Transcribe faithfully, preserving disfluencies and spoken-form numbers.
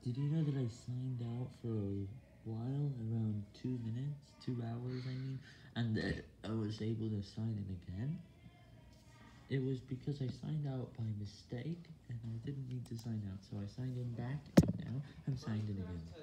Did you know that I signed out for a while, around two minutes, two hours I mean, and that I was able to sign in again? It was because I signed out by mistake, and I didn't need to sign out, so I signed in back, and now I'm signed in again.